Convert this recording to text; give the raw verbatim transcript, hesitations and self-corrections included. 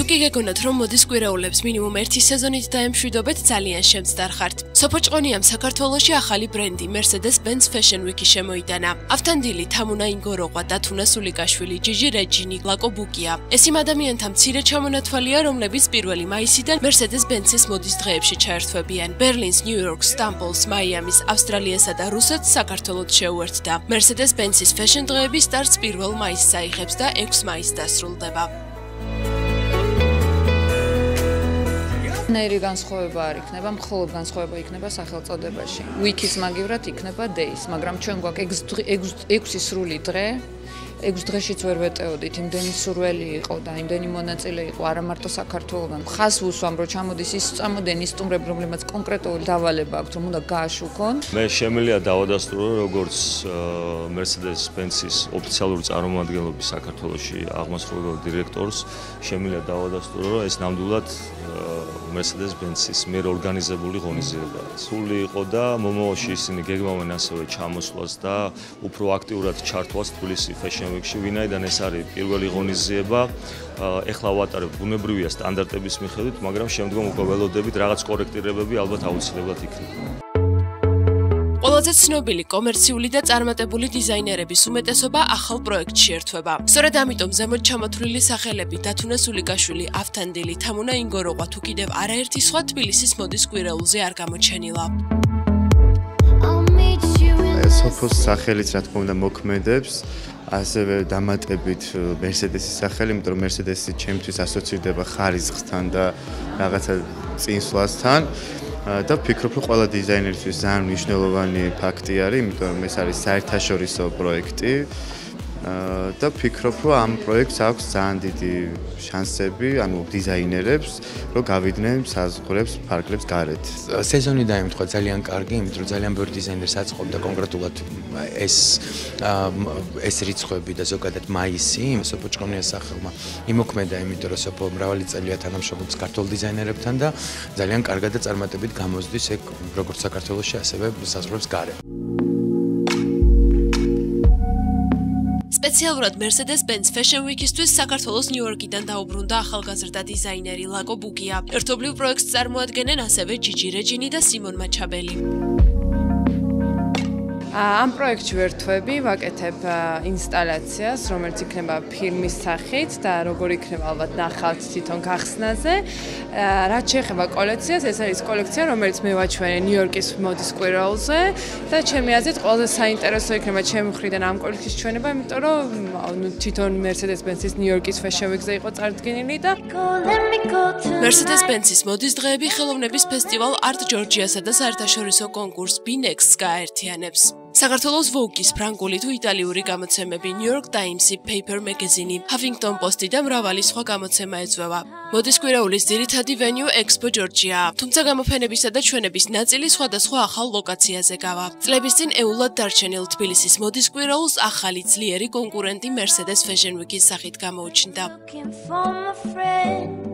კი გეგონათ, რომ მოდის კვირაულებს მინიმუმ ერთი სეზონით დაემშვიდობეთ, ძალიან შემცდარხართ. სოფოჭყონიამ საქართველოში ახალი ბრენდი Mercedes-Benz Fashion Week-ი შემოიტანა. ავთანდილი, თამუნა ინგოროყვა და თუნა სულიკაშვილი, ჯიჯი რეჯინი, ლაკო ბუკია. ეს იმ ადამიანთა მცირე ჩამონათვალია, რომლებიც პირველი მაისიდან Mercedes-Benz-ის მოდის დღეებში ჩაერთვებიან. ბერლინს, ნიუ-იორკს, სტამბოლს, მაიამის, ავსტრალიასა და რუსეთს საქართველოს შეუერთდა. Mercedes-Benz-ის Fashion დღეები სტარტს პირველ მაისს აიღებს და ექვსი მაისს დასრულდება. ნაირი განსხვავება არ იქნება, მხოლოდ განსხვავება იქნება სახელწოდებაში. Week-ის მაგივრად იქნება days, მაგრამ ჩვენ გვაქვს ექვსი სრული დღე. ექვსი დღეშიც ვერ ვეტეოდით, იმდენი სურველი იყო და იმდენი მონაწილე იყო არა მარტო საქართველოსგან. ხას ვუსვამ, რომ ჩამოდის ის წამოდენ ის სტუმრები, რომლებმაც კონკრეტული დავალება აქვთ, რომ უნდა გააშუქონ. მე შემიძლია დავადასტურო, როგორც Mercedes-Benz-ის ოფიციალური წარმომადგენლობის საქართველოში აღმასრულებელ დირექტორს, შემიძლია დავადასტურო, რომ ეს ნამდვილად Mercedes-Benz-ის მიერ ორგანიზებული ღონისძიება. სული იყო და მომავალში ისინი გეგმავენ ასევე ჩამოსვლას და უფრო აქტიურად ჩართვას თბილისის Fashion Week-ში, ვინაიდან ეს არის პირველი ღონისძიება. ეხლა ვატარებ ბუნებრივია სტანდარტების მიხედვით, მაგრამ შემდგომ უკვე ველოდებით რაღაც კორექტირებები ალბათ აუცილებლად იქნება. ყველაზე ცნობილი კომერციული და წარმატებული დიზაინერების უმეტესობა ახალ პროექტში ერთვება. სწორედ ამიტომ ზემოთ ჩამოთვლილი სახელები დათუნა სულიკაშვილი, ავთანდილი, თამუნა ინგოროყვა თუ კიდევ არაერთი სხვა თბილისის მოდის კვირაულზე არ გამოჩენილა. სოფოს სახელიც რა თქმა უნდა მოქმედებს, ასევე დამატებით Mercedes-ის სახელი, იმიტომ რომ Mercedes-ი ჩემთვის ასოცირდება ხარისხთან და რაღაცა წინსვლასთან. და ვფიქრობ, რომ ყველა დიზაინერისთვის ძალიან მნიშვნელოვანი ფაქტი არის, იმიტომ რომ ეს არის საერთაშორისო პროექტი. და ვფიქრობ, რომ ამ პროექტს აქვს ძალიან დიდი შანსები, ანუ დიზაინერებს, რომ გავიდნენ საზღვრებს, ფარგლებს გარეთ. სეზონი დაემთხვა ძალიან კარგი, იმიტომ რომ ძალიან ბევრი დიზაინერს აწყობდა კონკრეტულად ეს ეს რიცხვები და ზოგადად მაისი, სოფოჭყონიას სახელმა იმოქმედა, იმიტომ რომ სოფო მრავალი წელია თანამშრომლობს ქართულ დიზაინერებთან და ძალიან კარგად და წარმატებით გამოსდის ეგ როგორც საქართველოში, ასევე საზღვრებს გარეთ. სპეციალურად Mercedes-Benz Fashion Week-ისთვის საქართველოს ნიუ-იორკიდან დაუბრუნდა ახალგაზრდა დიზაინერი ლაკო ბუკია. ერთობლივ პროექტს წარმოადგენენ ასევე ჯიჯი რეჯინი და სიმონ მაჩაბელი. ამ პროექტში ვერთვები ვაკეთებ ინსტალაციას, რომელიც იქნება ფილმის სახით და როგორ იქნება ალბათ ნახავთ თვითონ გახსნაზე. რაც შეეხება კოლექციას, ეს არის კოლექცია, რომელიც მე ვაჩვენე ნიუ-იორკის მოდის კვირაულზე და ჩემი აზრით ყველაზე საინტერესო იქნება ჩემი მხრიდან ამ კოლექციის ჩვენება, იმიტომ რომ თვითონ Mercedes-Benz-ის ნიუ-იორკის Fashion Week-ზე იყო წარდგენილი და Mercedes-Benz-ის მოდის დღეები ხელოვნების ფესტივალ Art Georgia-სა და საერთაშორისო კონკურს B Next-ს გააერთიანებს. საქართველოს Vogue-ის ფრანგული თუ იტალიური გამოცემები, New York Times-ი, Paper Magazine-ი, Huffington Post-ი და მრავალი სხვა გამოცემა ეძღვევა. მოდის კვირაულის ძირითადი venue Expo Georgia-ა, თუმცა გამოფენებისა და ჩვენების ნაწილი სხვადასხვა ახალ ლოკაციაზე გავა. წლების წინ ეულად დარჩენილ თბილისის მოდის კვირაულს ახალი ძლიერი კონკურენტი Mercedes Fashion Week-ის სახით გამოუჩნდა.